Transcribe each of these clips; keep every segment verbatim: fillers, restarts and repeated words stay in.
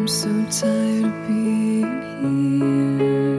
I'm so tired of being here,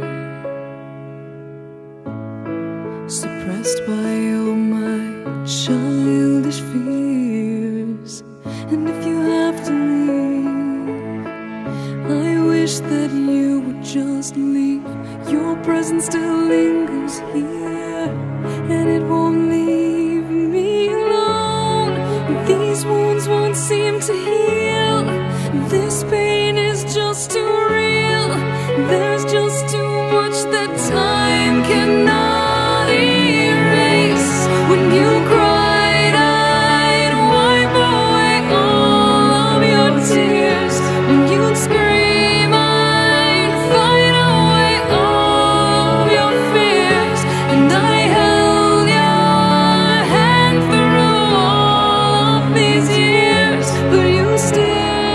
suppressed by all my childish fears. And if you have to leave, I wish that you would just leave. Your presence still lingers here, and it won't leave me alone. These wounds won't seem to heal. This pain is just too real. There's just too much that time cannot erase. When you cried, I'd wipe away all of your tears. When you'd scream, I'd fight away all of your fears. And I held your hand through all of these years, but you still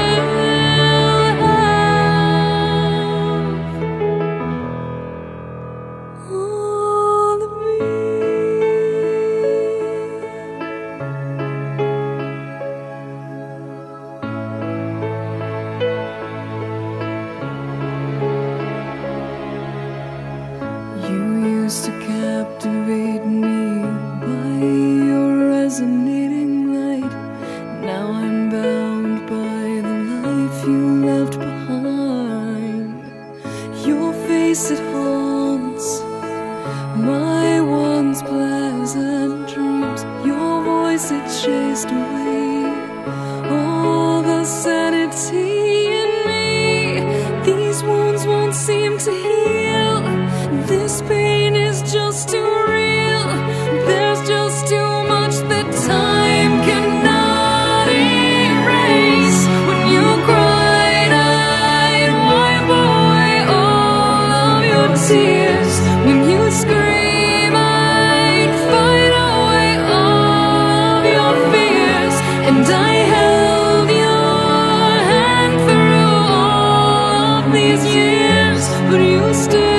to captivate me by your resonating light. Now I'm bound by the life you left behind. Your face, it haunts my once pleasant dreams. Your voice, it chased away all the sanity in me. These wounds won't seem to heal. This pain is just too real. There's just too much that time cannot erase. When you cried, I'd wipe away all of your tears. When you scream, I'd fight away all of your fears. And I held your hand through all of these years, but you still